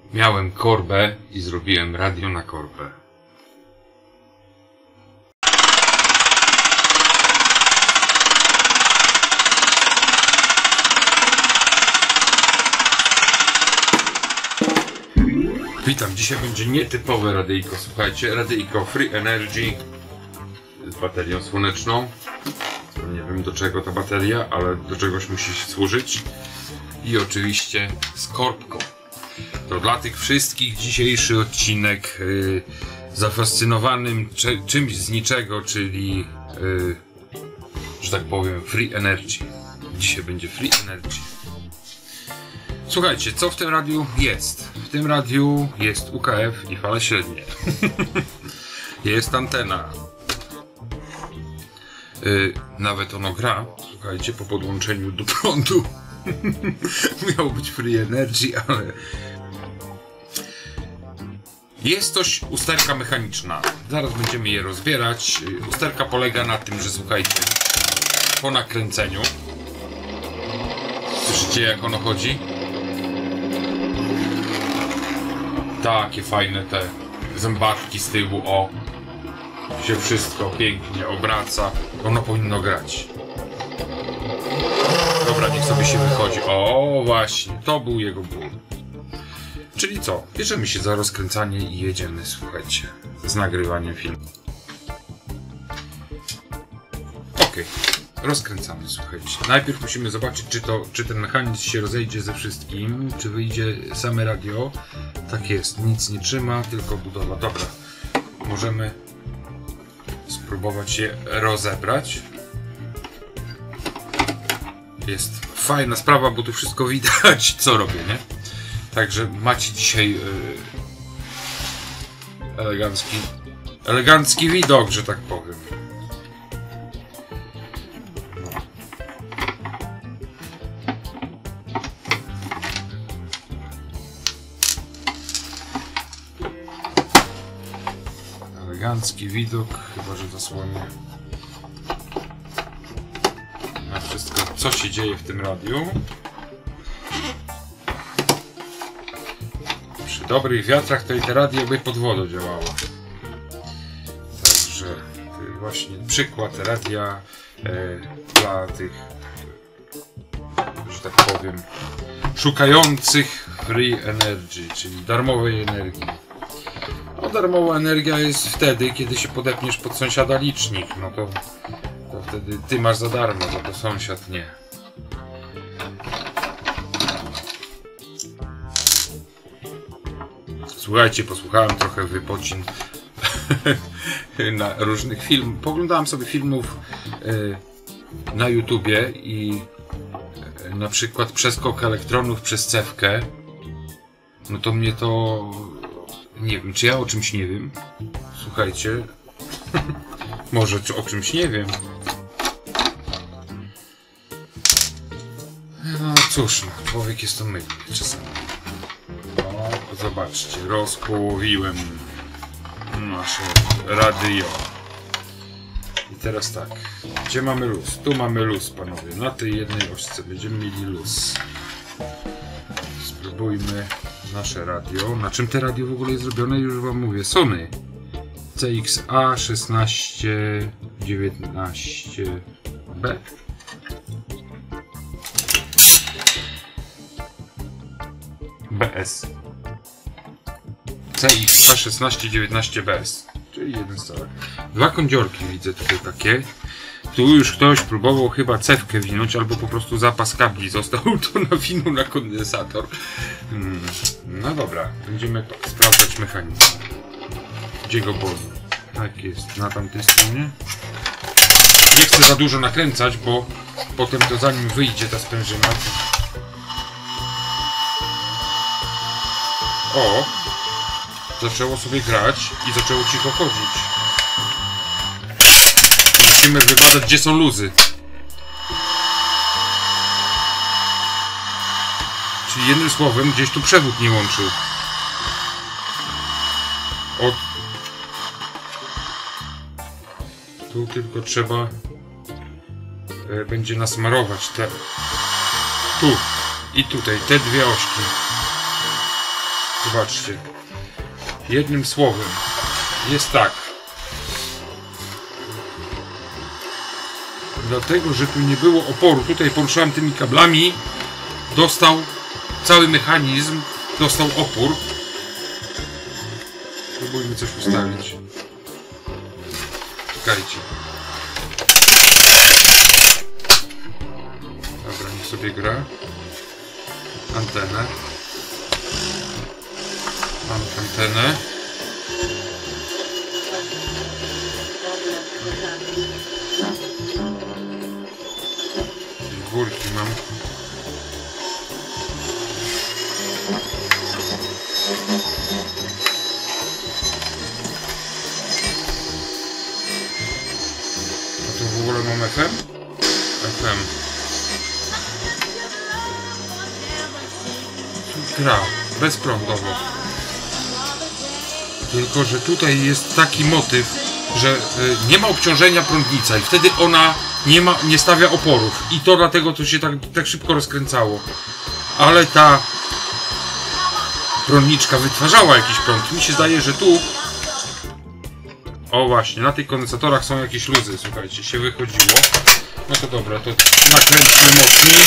Miałem korbę i zrobiłem radio na korbę. Witam, dzisiaj będzie nietypowe radyjko, słuchajcie, radyjko Free Energy z baterią słoneczną. Nie wiem do czego ta bateria, ale do czegoś musi służyć. I oczywiście z korbką. To dla tych wszystkich dzisiejszy odcinek zafascynowanym czymś z niczego, czyli że tak powiem Free Energy. Dzisiaj będzie Free Energy. Słuchajcie, co w tym radiu jest? W tym radiu jest UKF i fale średnie. Jest antena. Nawet ono gra, słuchajcie, po podłączeniu do prądu. Miało być Free Energy, ale jest coś usterka mechaniczna. Zaraz będziemy je rozbierać. Usterka polega na tym, że słuchajcie, po nakręceniu, słyszycie jak ono chodzi? Takie fajne te zębatki z tyłu, o, się wszystko pięknie obraca. Ono powinno grać. Dobra, niech sobie się wychodzi. O, właśnie, to był jego ból. Czyli co? Bierzemy się za rozkręcanie i jedziemy, słuchajcie, z nagrywaniem filmu. Okej, rozkręcamy, słuchajcie. Najpierw musimy zobaczyć, czy ten mechanizm się rozejdzie ze wszystkim, czy wyjdzie same radio. Tak jest, nic nie trzyma, tylko budowa. Dobra, możemy spróbować je rozebrać. Jest fajna sprawa, bo tu wszystko widać, co robię, nie? Także macie dzisiaj elegancki widok, że tak powiem. No. Elegancki widok, chyba że zasłonię na wszystko, co się dzieje w tym radiu. Przy dobrych wiatrach to i te radio by pod wodą działało. Także właśnie przykład radia dla tych, że tak powiem, szukających Free Energy, czyli darmowej energii. No, darmowa energia jest wtedy, kiedy się podepniesz pod sąsiada licznik. No to wtedy ty masz za darmo, bo to sąsiad nie. Słuchajcie, posłuchałem trochę wypocin na różnych filmach. Poglądałem sobie filmów na YouTubie i na przykład przeskok elektronów przez cewkę. No to mnie to... Nie wiem, czy ja o czymś nie wiem. Słuchajcie. Może o czymś nie wiem. No cóż, no, człowiek jest to mylny czasami. No, zobaczcie, rozpołowiłem nasze radio. I teraz tak, gdzie mamy luz? Tu mamy luz, panowie. Na tej jednej ośce będziemy mieli luz. Spróbujmy nasze radio. Na czym te radio w ogóle jest zrobione? Już wam mówię. Sony CXA 1619B. BS CXA 1619BS, czyli jeden stolek. Dwa kądziorki widzę tutaj takie. Tu już ktoś próbował chyba cewkę winąć, albo po prostu zapas kabli został, to nawinął na kondensator. No dobra, będziemy sprawdzać mechanizm. Gdzie go boli? Tak jest, na tamtej stronie. Nie chcę za dużo nakręcać, bo potem to zanim wyjdzie ta sprężyna. O! Zaczęło sobie grać i zaczęło cicho chodzić. Musimy wybadać, gdzie są luzy. Czyli jednym słowem, gdzieś tu przewód nie łączył. Tu tylko trzeba będzie nasmarować te... Tu i tutaj, te dwie ośki. Zobaczcie. Jednym słowem. Jest tak. Dlatego, że tu nie było oporu. Tutaj poruszałem tymi kablami. Dostał cały mechanizm. Dostał opór. Spróbujmy coś ustawić. Czekajcie. Dobra, niech sobie gra. Antenę. Mam antenę. Górki mam. A tu w ogóle mam FM? FM. Gra bezprądowo. Tylko że tutaj jest taki motyw, że nie ma obciążenia prądnica i wtedy ona nie stawia oporów. I to dlatego to się tak szybko rozkręcało. Ale ta prądniczka wytwarzała jakiś prąd. Mi się zdaje, że tu... O właśnie, na tych kondensatorach są jakieś luzy, słuchajcie, się wychodziło. No to dobra, to nakręćmy mocniej.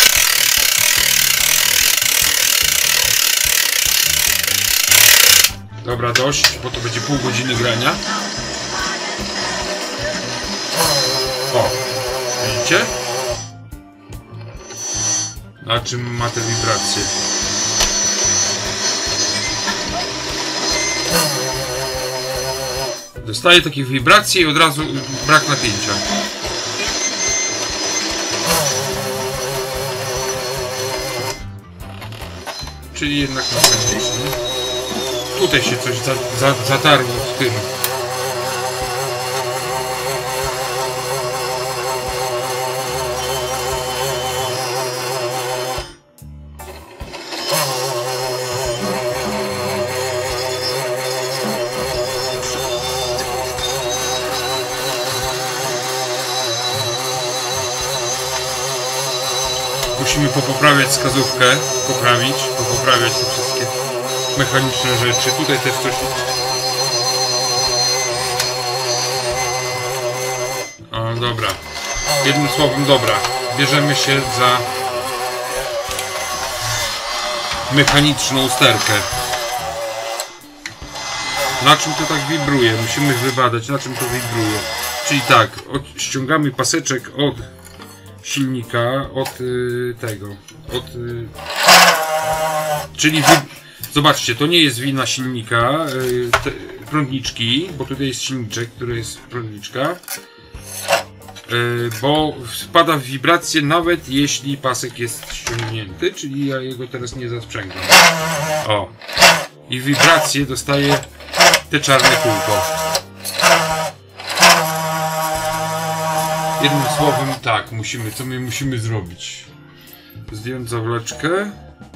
Dobra, dość, bo to będzie pół godziny grania. O, widzicie? Na czym ma te wibracje? Dostaje takie wibracje i od razu brak napięcia. Czyli jednak napięcie. Tutaj się coś zatarło w tym. Musimy poprawiać wskazówkę, poprawiać te wszystkie mechaniczne rzeczy. Tutaj też coś... O, dobra. Jednym słowem, dobra. Bierzemy się za mechaniczną usterkę. Na czym to tak wibruje? Musimy wybadać, na czym to wibruje. Czyli tak, ściągamy paseczek od silnika, od tego, czyli zobaczcie, to nie jest wina silnika, prądniczki, bo tutaj jest silniczek, który jest prądniczka, bo wpada w wibrację nawet jeśli pasek jest ściągnięty, czyli ja jego teraz nie zasprzęgam. O, i wibrację dostaje te czarne kółko. Jednym słowem tak, co my musimy zrobić? Zdjąć zawleczkę.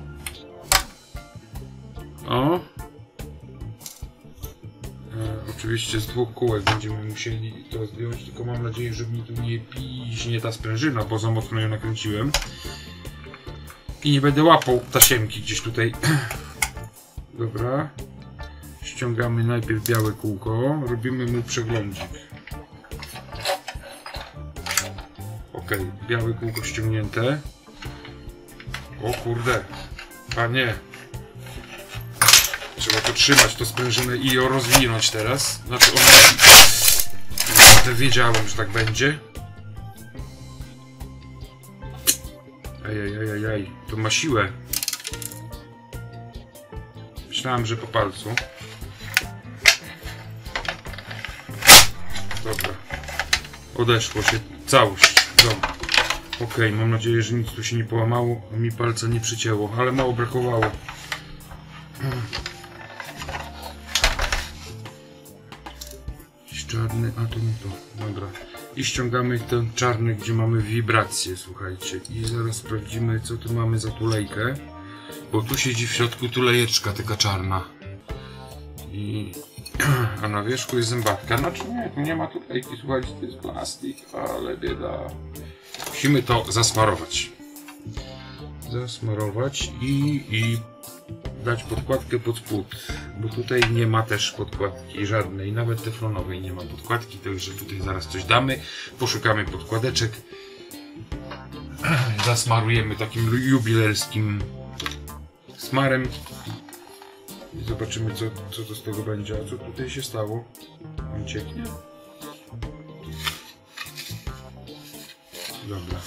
O. Oczywiście z dwóch kółek będziemy musieli to zdjąć, tylko mam nadzieję, że mi tu nie piźnie ta sprężyna, bo za mocno ją nakręciłem. I nie będę łapał tasiemki gdzieś tutaj. Dobra. Ściągamy najpierw białe kółko, robimy mu przeglądzik. Ok, białe kółko ściągnięte. O kurde, panie. Trzeba to trzymać, to sprężynę i ją rozwinąć teraz. Znaczy wiedziałem, że tak będzie. Ej, to ma siłę. Myślałem, że po palcu. Dobra. Odeszło się całość. Dobra. Okej, mam nadzieję, że nic tu się nie połamało, a mi palca nie przycięło, ale mało brakowało. Czarny, a to nie to. Dobra. I ściągamy ten czarny, gdzie mamy wibrację, słuchajcie. I zaraz sprawdzimy, co tu mamy za tulejkę. Bo tu siedzi w środku tulejeczka taka czarna. A na wierzchu jest zębatka. Znaczy nie, tu nie ma tulejki, słuchajcie, to jest plastik, ale bieda. Musimy to zasmarować. Zasmarować i dać podkładkę pod spód, bo tutaj nie ma też podkładki żadnej, nawet teflonowej nie ma podkładki, także tutaj zaraz coś damy, poszukamy podkładeczek, zasmarujemy takim jubilerskim smarem i zobaczymy co to z tego będzie. A co tutaj się stało? On cieknie? Dobra.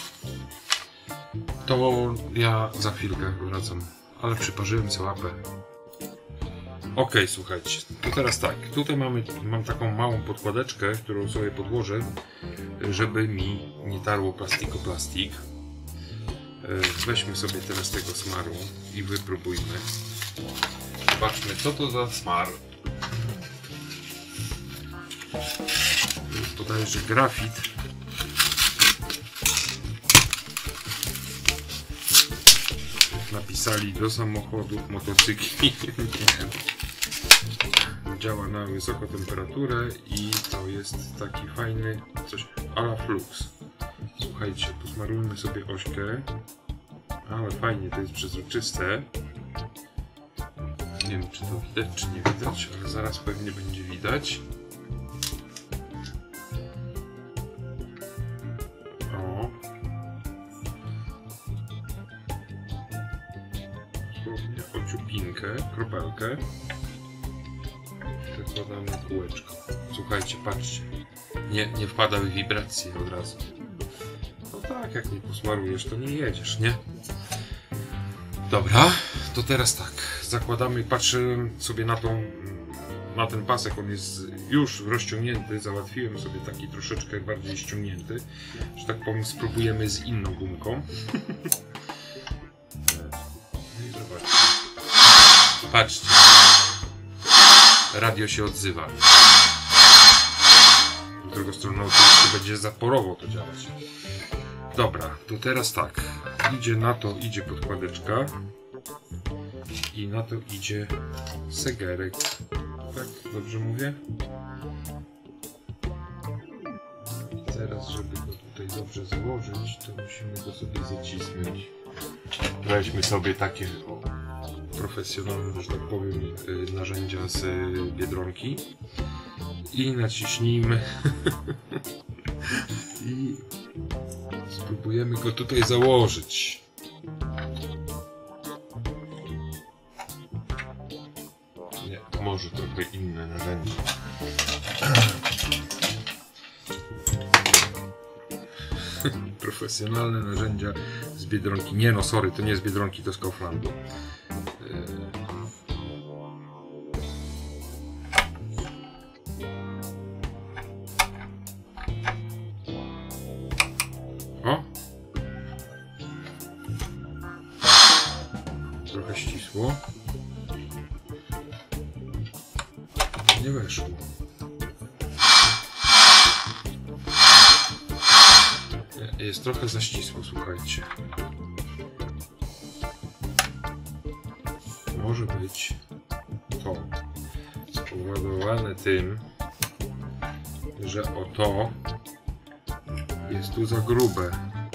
To ja za chwilkę wracam, ale przyparzyłem sobie łapę. Ok, słuchajcie, to teraz tak, tutaj mam taką małą podkładeczkę, którą sobie podłożę, żeby mi nie tarło plastiko-plastik. Weźmy sobie teraz tego smaru i wypróbujmy. Zobaczmy, co to za smar. To jest bodajże grafit. Napisali do samochodów, motocykli. Działa na wysoką temperaturę i to jest taki fajny coś a la flux. Słuchajcie, posmarujmy sobie ośkę, ale fajnie, to jest przezroczyste. Nie wiem, czy to widać, czy nie widać, ale zaraz pewnie będzie widać. O. Dosłownie o ciupinkę, kropelkę. Zakładamy kółeczko. Słuchajcie, patrzcie. Nie wpadały wibracje od razu. No tak, jak nie posmarujesz, to nie jedziesz, nie? Dobra, to teraz tak. Zakładamy, patrzę sobie na ten pasek, on jest już rozciągnięty. Załatwiłem sobie taki troszeczkę bardziej ściągnięty. Że tak powiem, spróbujemy z inną gumką. No i zobaczcie. Patrzcie. Radio się odzywa. Z drugą stroną oczywiście będzie zaporowo to działać. Dobra, to teraz tak. Idzie podkładeczka. I na to idzie segerek. Tak? Dobrze mówię? I teraz, żeby go tutaj dobrze założyć, to musimy go sobie zacisnąć. Weźmy sobie takie profesjonalne, że tak powiem, narzędzia z Biedronki i naciśnijmy i spróbujemy go tutaj założyć. Nie, może trochę inne narzędzie. Profesjonalne narzędzia z Biedronki. Nie no, sorry, to nie z Biedronki, to z Kauflandu. O! Trochę ścisło. Nie weszło. Jest trochę za ścisło, słuchajcie. Może być to spowodowane tym, że oto jest tu za grube.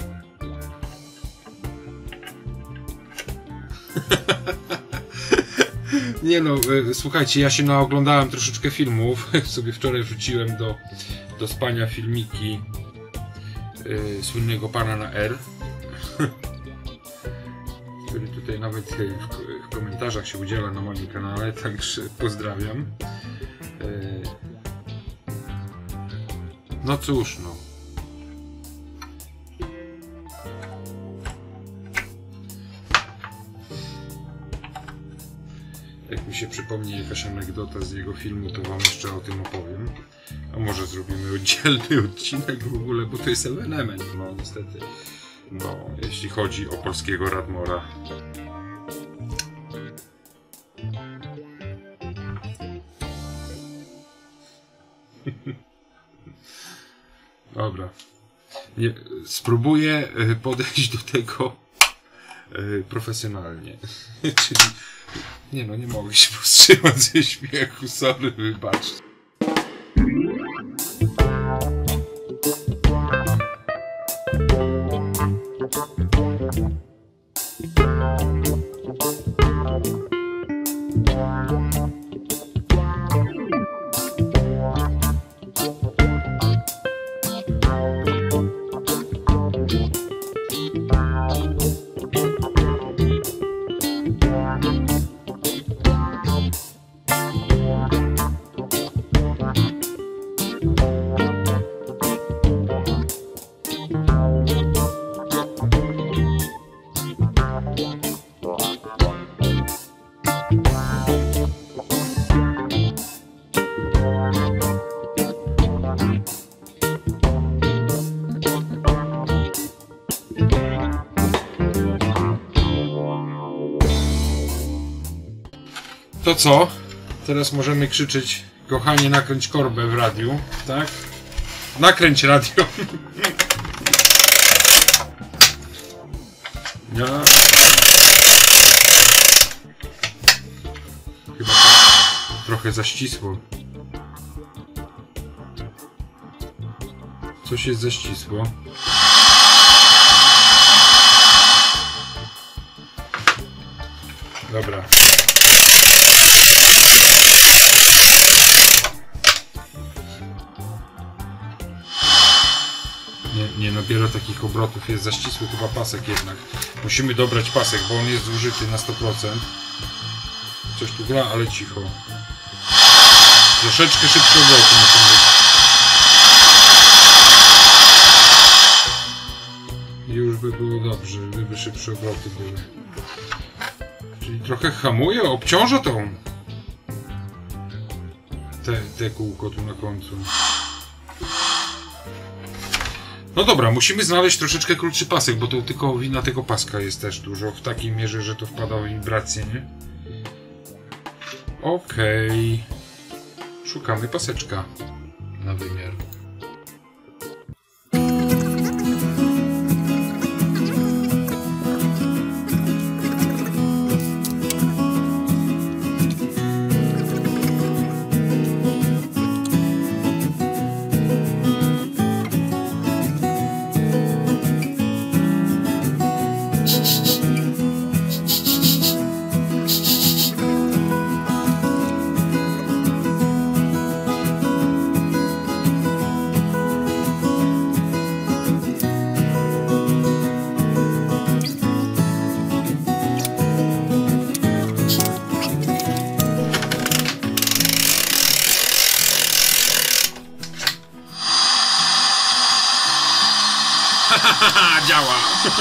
Nie no, słuchajcie, ja się naoglądałem troszeczkę filmów. Sobie wczoraj wrzuciłem do spania filmiki słynnego pana na R, który tutaj nawet w komentarzach się udziela na moim kanale, także pozdrawiam. No cóż, no. Jak mi się przypomni jakaś anegdota z jego filmu, to wam jeszcze o tym opowiem. A może zrobimy oddzielny odcinek w ogóle, bo to jest element, no niestety. No, jeśli chodzi o polskiego Radmora. Dobra. Spróbuję podejść do tego profesjonalnie. Czyli... Nie no, nie mogę się powstrzymać ze śmiechu, sorry, wybaczcie. To co? Teraz możemy krzyczeć: kochanie, nakręć korbę w radiu, tak? Nakręć radio. Ja... Chyba trochę za ścisło. Coś jest za ścisło. Dobra. Nie nabiera takich obrotów, jest za ścisły chyba pasek jednak. Musimy dobrać pasek, bo on jest zużyty na 100%. Coś tu gra, ale cicho. Troszeczkę szybsze obroty muszą być. I już by było dobrze, gdyby szybsze obroty były. Czyli trochę hamuje, obciąża tą te kółko tu na końcu. No dobra, musimy znaleźć troszeczkę krótszy pasek, bo to tylko wina tego paska jest też dużo, w takiej mierze, że to wpada w wibrację, nie? Okej. Szukamy paseczka na wymiar. Działa!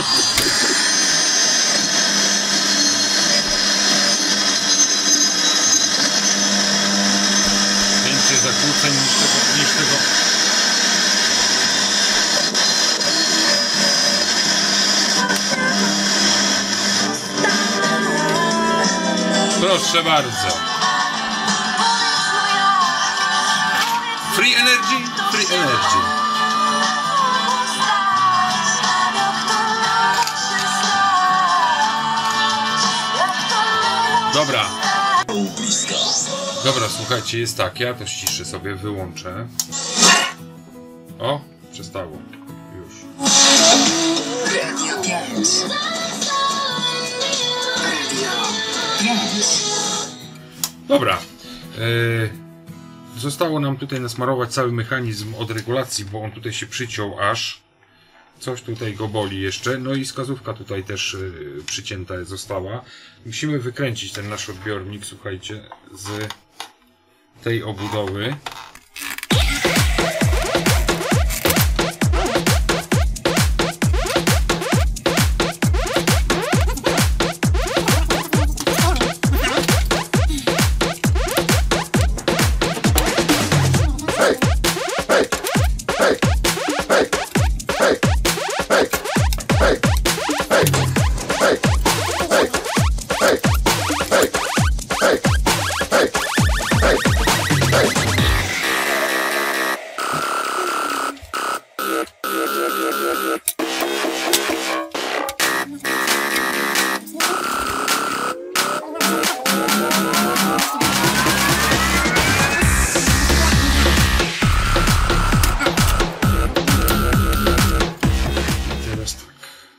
Więcej zakłóceń niż tego. Proszę bardzo. Free energy, free energy. Dobra. Dobra, słuchajcie, jest tak, ja to ściszę sobie, wyłączę. O, przestało. Już. Dobra. Zostało nam tutaj nasmarować cały mechanizm od regulacji, bo on tutaj się przyciął aż. Coś tutaj go boli jeszcze. No i skazówka tutaj też przycięta została. Musimy wykręcić ten nasz odbiornik, słuchajcie, z tej obudowy.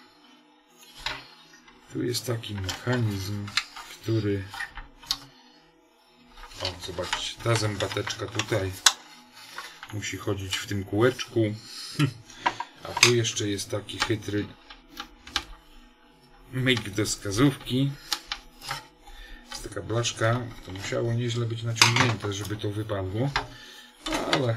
Tu jest taki mechanizm, który O, zobaczcie, ta zębateczka tutaj musi chodzić w tym kółeczku. A tu jeszcze jest taki chytry myk do wskazówki. Jest taka blaszka. To musiało nieźle być naciągnięte, żeby to wypadło. Ale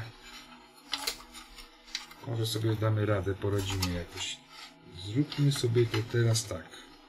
może sobie damy radę, poradzimy jakoś. Zróbmy sobie to teraz tak.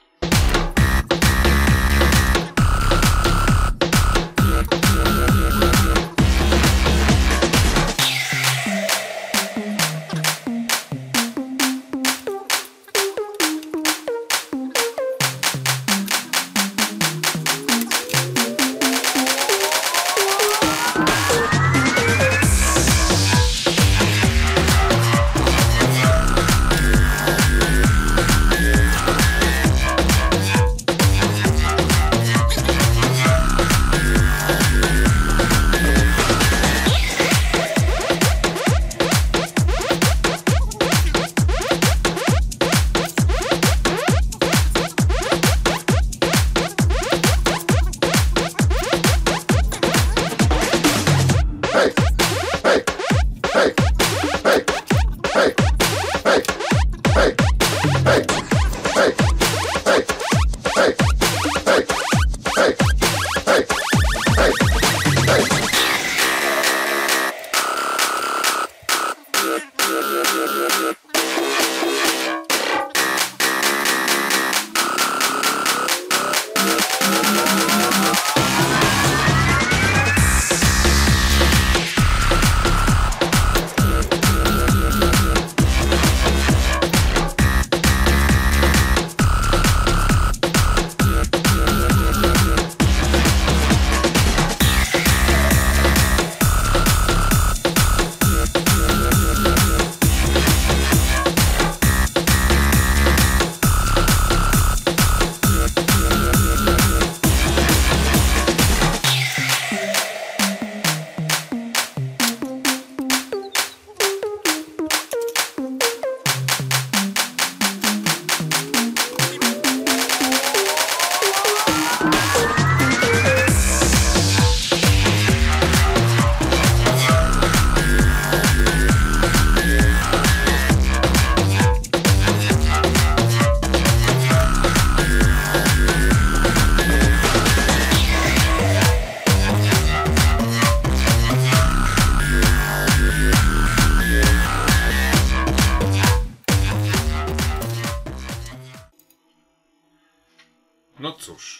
No cóż,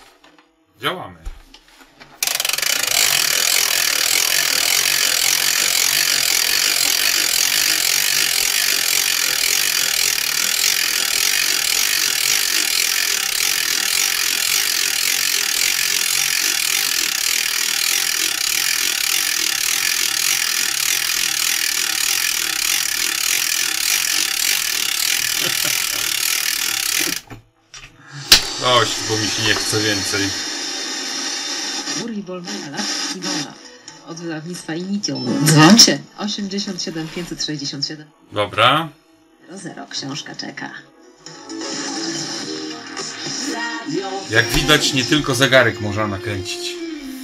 działamy. Dość, bo mi się nie chce więcej. Uri Wolmana, Iwona. Od wydawnictwa Initium. Dzwoncie. 87 567. Dobra. 00. Książka czeka. Jak widać, nie tylko zegarek można nakręcić.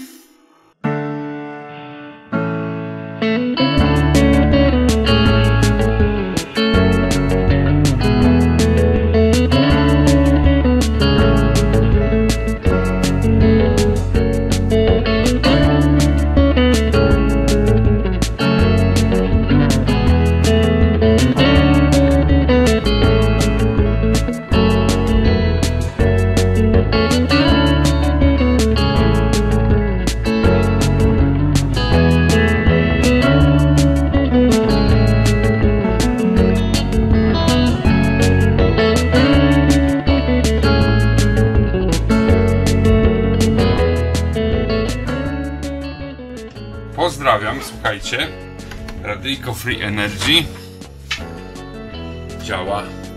Pozdrawiam, słuchajcie. Radyjko Free Energy działa.